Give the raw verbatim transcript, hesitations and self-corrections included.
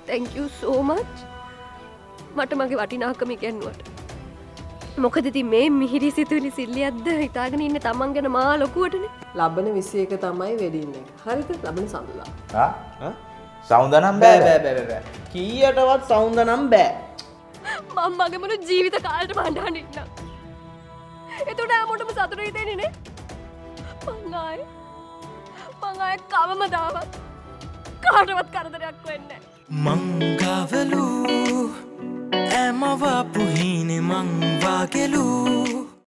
thank you so much. මට මගේ වටිනාකම ඉගෙනුවට. මොකද ඉතින් මේ මිහිරි සිතුවිලි සිල්ලියක්ද හිතාගෙන ඉන්නේ තමන් ගැන මා ලොකුවටනේ. ලබන විසි එක තමයි වෙඩින් එක. හරිද? ලබන සඳුදා. ආ? ආ? සෞන්දනම් බෑ බෑ බෑ බෑ. කීයටවත් සෞන්දනම් බෑ. මම මගේ මුළු ජීවිත කාලෙටම අඬන්න ඉන්නවා. එතකොට ආමොටම සතුටු හිතෙන්නේ නේ? මං ආයේ මං ආයේ කවමදාවත් කාටවත් කරදරයක් වෙන්නේ නැහැ. මංගවලු එමව පුහිනේ මං වාගලු